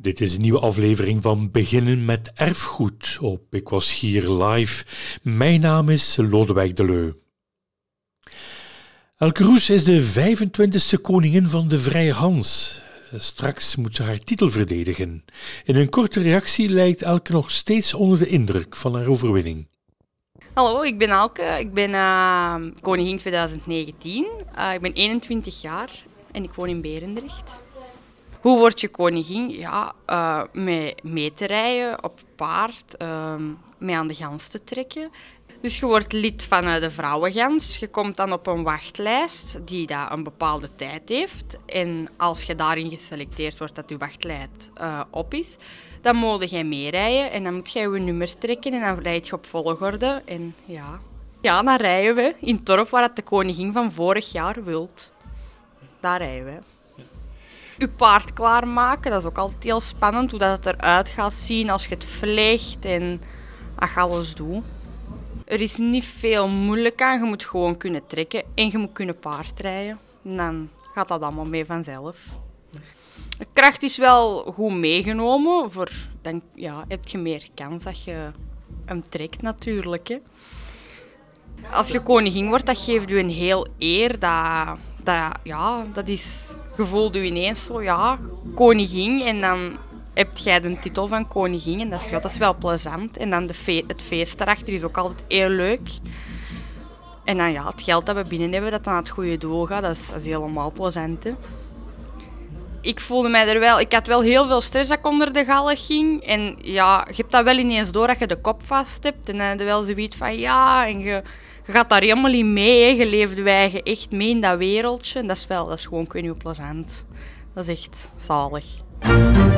Dit is een nieuwe aflevering van Beginnen met Erfgoed op Ik Was Hier Live. Mijn naam is Lodewijk Deleu. Elke Roes is de 25e koningin van de Vrije Hans. Straks moet ze haar titel verdedigen. In een korte reactie lijkt Elke nog steeds onder de indruk van haar overwinning. Hallo, ik ben Elke. Ik ben koningin 2019. Ik ben 21 jaar en ik woon in Berendrecht. Hoe word je koningin? Ja, met mee te rijden op paard, mee aan de gans te trekken. Dus je wordt lid van de vrouwengans. Je komt dan op een wachtlijst die dat een bepaalde tijd heeft. En als je daarin geselecteerd wordt dat je wachtlijst op is, dan moet jij meerijden en dan moet jij je nummer trekken en dan rijd je op volgorde. En ja, dan rijden we in het dorp waar het de koningin van vorig jaar wilt. Daar rijden we. Je paard klaarmaken, dat is ook altijd heel spannend hoe dat het eruit gaat zien als je het vleegt en als je alles doet. Er is niet veel moeilijk aan, je moet gewoon kunnen trekken en je moet kunnen paardrijden. En dan gaat dat allemaal mee vanzelf. De kracht is wel goed meegenomen, dan heb je meer kans dat je hem trekt natuurlijk. Hè. Als je koningin wordt, dat geeft je een heel eer. Dat is, je voelt je ineens zo, koningin. En dan heb jij de titel van koningin en dat is wel plezant. En dan het feest daarachter is ook altijd heel leuk. En dan het geld dat we binnen hebben, dat dan naar het goede doel gaat, dat is helemaal plezant. Hè. Ik voelde mij ik had wel heel veel stress dat ik onder de galg ging. En je hebt dat wel ineens door dat je de kop vast hebt. En dan heb je wel zoiets van en je gaat daar helemaal in mee. Hè. Je leeft je eigen echt mee in dat wereldje. En dat is gewoon, ik weet niet hoe plezant. Dat is echt zalig.